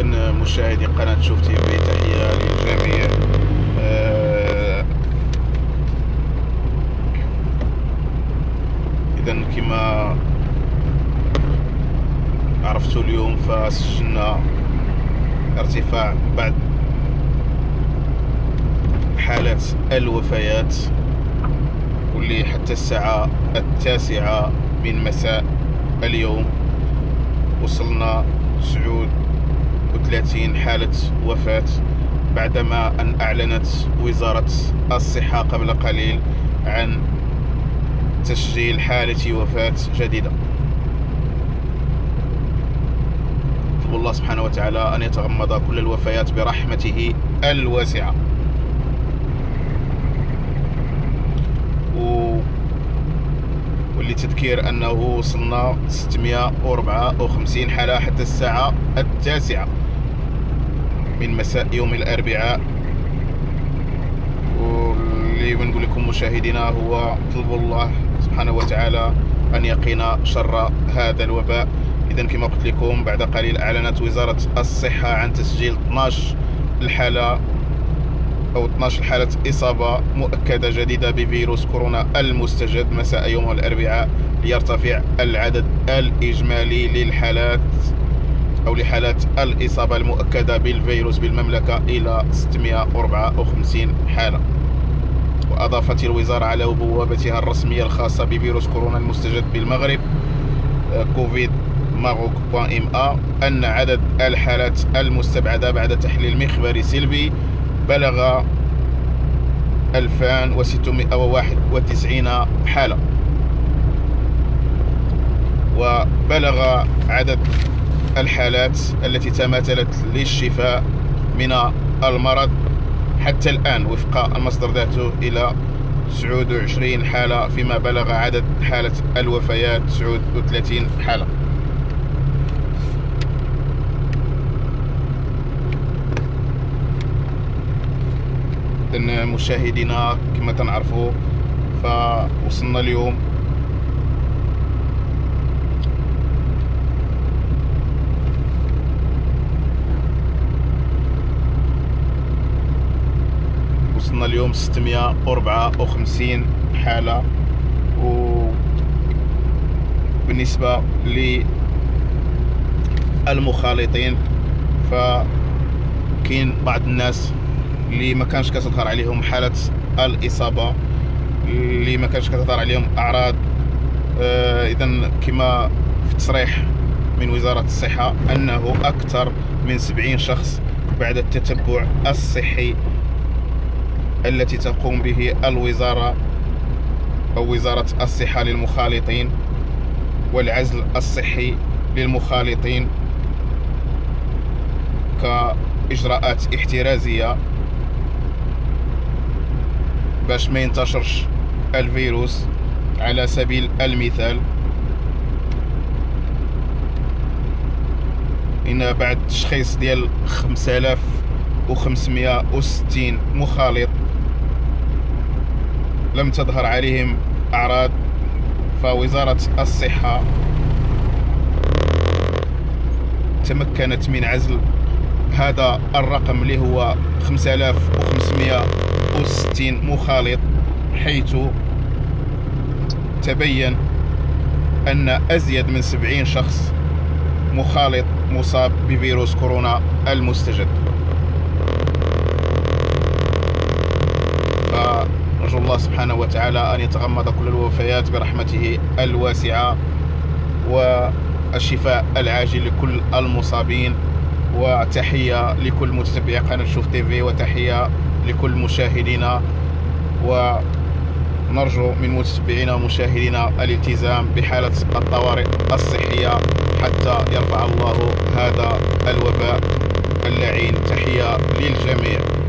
إذن مشاهدي قناة شوف تي في، تحية للجميع. إذن كما عرفتوا اليوم فسجلنا ارتفاع بعض حالات الوفيات، واللي حتى الساعة 9 من مساء اليوم وصلنا 39 حالة وفاة، بعدما أن أعلنت وزارة الصحة قبل قليل عن تسجيل حالة وفاة جديدة. نطلب الله سبحانه وتعالى أن يتغمد كل الوفيات برحمته الواسعة. ولتذكير أنه وصلنا 654 حالة حتى الساعة 9 من مساء يوم الأربعاء. واللي بنقول لكم مشاهدينا هو طلب الله سبحانه وتعالى أن يقينا شر هذا الوباء. إذن كما قلت لكم بعد قليل أعلنت وزارة الصحة عن تسجيل 12 حالة إصابة مؤكدة جديدة بفيروس كورونا المستجد مساء يوم الأربعاء، ليرتفع العدد الإجمالي للحالات أو لحالات الإصابة المؤكدة بالفيروس بالمملكة إلى 654 حالة. وأضافت الوزارة على بوابتها الرسمية الخاصة بفيروس كورونا المستجد بالمغرب covid-maroc.ma أن عدد الحالات المستبعدة بعد تحليل مخبري سلبي بلغ 2691 حالة، وبلغ عدد الحالات التي تماثلت للشفاء من المرض حتى الآن وفق المصدر ذاته إلى 29 حالة، فيما بلغ عدد حالة الوفيات 39 حالة. إذن مشاهدينا كما تنعرفوا فوصلنا اليوم اليوم 654 حالة. وبالنسبة للمخالطين فكاين بعض الناس اللي ما كانش كتظهر عليهم حالة الإصابة، اللي ما كانش كتظهر عليهم أعراض. إذن كما في تصريح من وزارة الصحة أنه أكثر من 70 شخص بعد التتبع الصحي التي تقوم به الوزارة أو وزارة الصحة للمخالطين والعزل الصحي للمخالطين كإجراءات احترازية باش ما ينتشرش الفيروس. على سبيل المثال إن بعد تشخيص ديال 5560 مخالط لم تظهر عليهم أعراض، فوزارة الصحة تمكنت من عزل هذا الرقم اللي هو 5560 مخالط، حيث تبين أن أزيد من 70 شخص مخالط مصاب بفيروس كورونا المستجد. نرجو الله سبحانه وتعالى أن يتغمد كل الوفيات برحمته الواسعة، والشفاء العاجل لكل المصابين. وتحية لكل متتبعي قناة شوف تي في، وتحية لكل مشاهدينا، ونرجو من متتبعينا ومشاهدينا الالتزام بحالة الطوارئ الصحية حتى يرفع الله هذا الوباء اللعين. تحية للجميع.